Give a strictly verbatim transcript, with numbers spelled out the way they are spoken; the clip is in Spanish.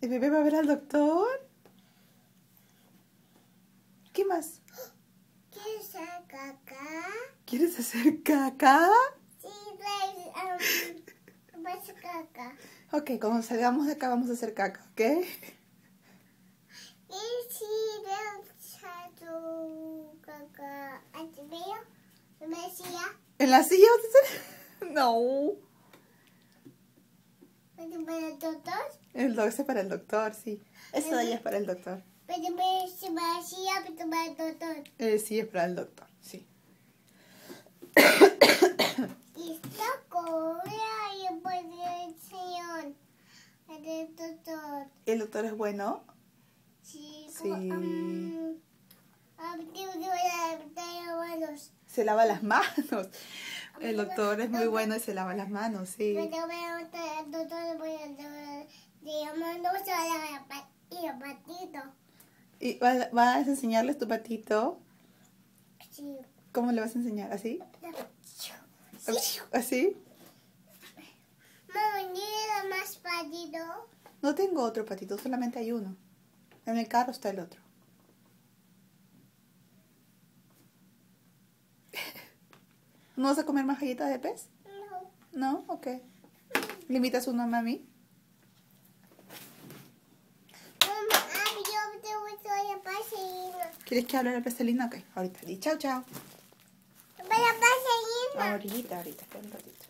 ¿El bebé va a ver al doctor? ¿Qué más? ¿Quieres hacer caca? ¿Quieres hacer caca? Sí, pues, um, voy a hacer caca. Ok, cuando salgamos de acá vamos a hacer caca, ¿ok? Y si veo tu caca, ¿te veo? ¿Me decía? ¿En la silla vas a hacer? No. ¿Pero para el doctor? El doctor es para el doctor, sí. Eso de ahí es para el doctor. Pero me decía, pero para el doctor. Eh, sí, es para el doctor, sí. Y esta cobra y puede el señor, el doctor. ¿El doctor es bueno? Sí. Sí. Um, manos. Se lava las manos. El doctor es muy bueno y se lava las manos, sí. Pero veo el doctor, digamos, no se va a y el patito. ¿Y vas vas a enseñarles tu patito? Sí. ¿Cómo le vas a enseñar? ¿Así? Sí. ¿Así? Mamá, ¿tiene más patito? No tengo otro patito, solamente hay uno. En el carro está el otro. ¿No vas a comer más galletas de pez? No. ¿No? Ok. ¿Le invitas uno a mami? Mamá, yo te gusto la paseína. ¿Quieres que hable la pastelina? Ok, ahorita. Di chao, chao. Para la paseína. Ahorita, ahorita, espera un ratito.